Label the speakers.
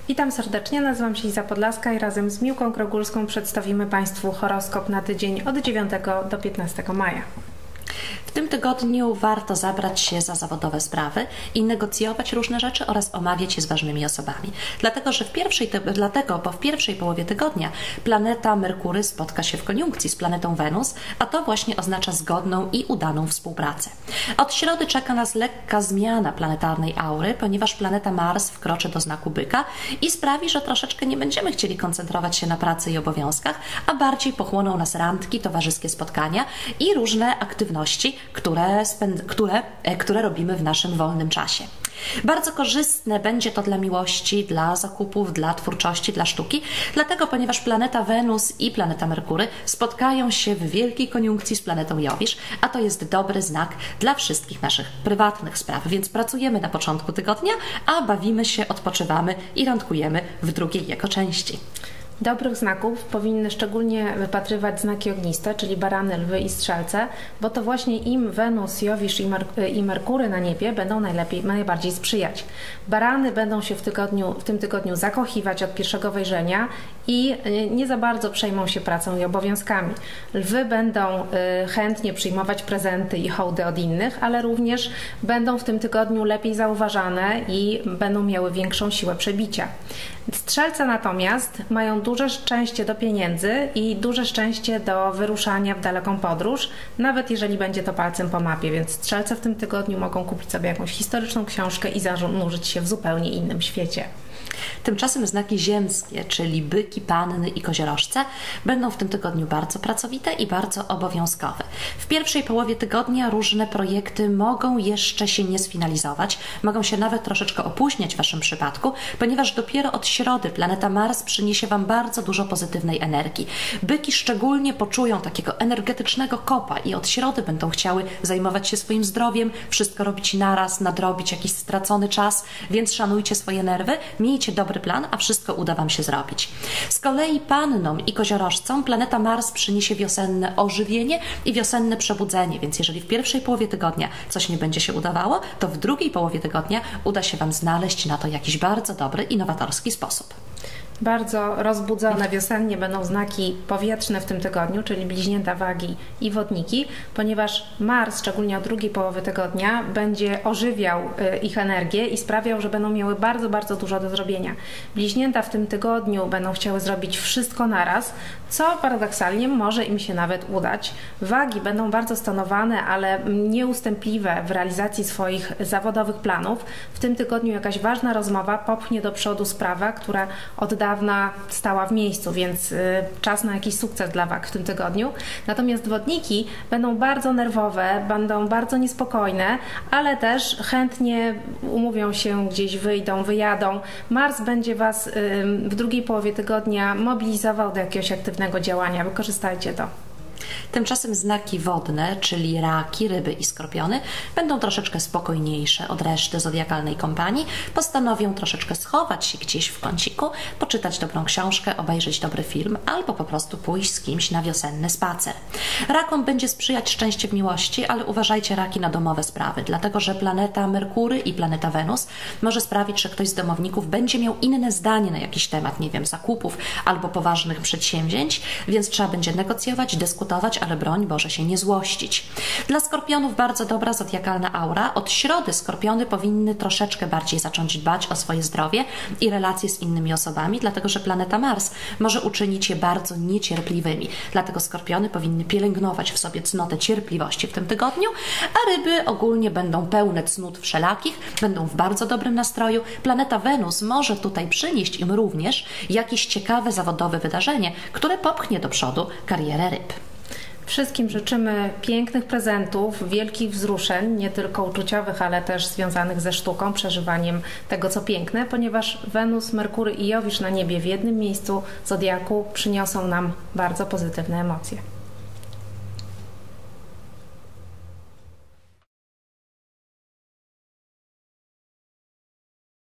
Speaker 1: Witam serdecznie, nazywam się Iza Podlaska i razem z Miłką Krogulską przedstawimy Państwu horoskop na tydzień od 9 do 15 maja.
Speaker 2: W tym tygodniu warto zabrać się za zawodowe sprawy i negocjować różne rzeczy oraz omawiać je z ważnymi osobami. Bo w pierwszej połowie tygodnia planeta Merkury spotka się w koniunkcji z planetą Wenus, a to właśnie oznacza zgodną i udaną współpracę. Od środy czeka nas lekka zmiana planetarnej aury, ponieważ planeta Mars wkroczy do znaku Byka i sprawi, że troszeczkę nie będziemy chcieli koncentrować się na pracy i obowiązkach, a bardziej pochłoną nas randki, towarzyskie spotkania i różne aktywności, które robimy w naszym wolnym czasie. Bardzo korzystne będzie to dla miłości, dla zakupów, dla twórczości, dla sztuki, dlatego ponieważ planeta Wenus i planeta Merkury spotkają się w wielkiej koniunkcji z planetą Jowisz, a to jest dobry znak dla wszystkich naszych prywatnych spraw, więc pracujemy na początku tygodnia, a bawimy się, odpoczywamy i randkujemy w drugiej jego części.
Speaker 1: Dobrych znaków powinny szczególnie wypatrywać znaki ogniste, czyli barany, lwy i strzelce, bo to właśnie im Wenus, Jowisz i Merkury na niebie będą najbardziej sprzyjać. Barany będą się w tym tygodniu zakochiwać od pierwszego wejrzenia i nie za bardzo przejmą się pracą i obowiązkami. Lwy będą chętnie przyjmować prezenty i hołdy od innych, ale również będą w tym tygodniu lepiej zauważane i będą miały większą siłę przebicia. Strzelce natomiast mają duże szczęście do pieniędzy i duże szczęście do wyruszania w daleką podróż, nawet jeżeli będzie to palcem po mapie, więc strzelce w tym tygodniu mogą kupić sobie jakąś historyczną książkę i zanurzyć się w zupełnie innym świecie.
Speaker 2: Tymczasem znaki ziemskie, czyli byki, panny i koziorożce, będą w tym tygodniu bardzo pracowite i bardzo obowiązkowe. W pierwszej połowie tygodnia różne projekty mogą jeszcze się nie sfinalizować, mogą się nawet troszeczkę opóźniać w Waszym przypadku, ponieważ dopiero od środy planeta Mars przyniesie Wam bardzo dużo pozytywnej energii. Byki szczególnie poczują takiego energetycznego kopa i od środy będą chciały zajmować się swoim zdrowiem, wszystko robić naraz, nadrobić jakiś stracony czas, więc szanujcie swoje nerwy, miejcie dobry plan, a wszystko uda Wam się zrobić. Z kolei pannom i koziorożcom planeta Mars przyniesie wiosenne ożywienie i wiosenne przebudzenie, więc jeżeli w pierwszej połowie tygodnia coś nie będzie się udawało, to w drugiej połowie tygodnia uda się Wam znaleźć na to jakiś bardzo dobry, innowatorski sposób.
Speaker 1: Bardzo rozbudzone wiosennie będą znaki powietrzne w tym tygodniu, czyli bliźnięta, wagi i wodniki, ponieważ Mars, szczególnie od drugiej połowy tygodnia, będzie ożywiał ich energię i sprawiał, że będą miały bardzo, bardzo dużo do zrobienia. Bliźnięta w tym tygodniu będą chciały zrobić wszystko naraz, co paradoksalnie może im się nawet udać. Wagi będą bardzo stonowane, ale nieustępliwe w realizacji swoich zawodowych planów. W tym tygodniu jakaś ważna rozmowa popchnie do przodu sprawę, która od dawna stała w miejscu, więc czas na jakiś sukces dla wag w tym tygodniu. Natomiast wodniki będą bardzo nerwowe, będą bardzo niespokojne, ale też chętnie umówią się gdzieś, wyjdą, wyjadą. Mars będzie Was w drugiej połowie tygodnia mobilizował do jakiegoś aktywnego działania. Wykorzystajcie to.
Speaker 2: Tymczasem znaki wodne, czyli raki, ryby i skorpiony, będą troszeczkę spokojniejsze od reszty zodiakalnej kompanii, postanowią troszeczkę schować się gdzieś w kąciku, poczytać dobrą książkę, obejrzeć dobry film albo po prostu pójść z kimś na wiosenny spacer. Rakom będzie sprzyjać szczęście w miłości, ale uważajcie raki na domowe sprawy, dlatego że planeta Merkury i planeta Wenus może sprawić, że ktoś z domowników będzie miał inne zdanie na jakiś temat, nie wiem, zakupów albo poważnych przedsięwzięć, więc trzeba będzie negocjować, dyskutować, ale broń Boże się nie złościć. Dla skorpionów bardzo dobra zodiakalna aura. Od środy skorpiony powinny troszeczkę bardziej zacząć dbać o swoje zdrowie i relacje z innymi osobami, dlatego że planeta Mars może uczynić je bardzo niecierpliwymi. Dlatego skorpiony powinny pielęgnować w sobie cnotę cierpliwości w tym tygodniu, a ryby ogólnie będą pełne cnót wszelakich, będą w bardzo dobrym nastroju. Planeta Wenus może tutaj przynieść im również jakieś ciekawe zawodowe wydarzenie, które popchnie do przodu karierę ryb.
Speaker 1: Wszystkim życzymy pięknych prezentów, wielkich wzruszeń, nie tylko uczuciowych, ale też związanych ze sztuką, przeżywaniem tego, co piękne, ponieważ Wenus, Merkury i Jowisz na niebie w jednym miejscu zodiaku przyniosą nam bardzo pozytywne emocje.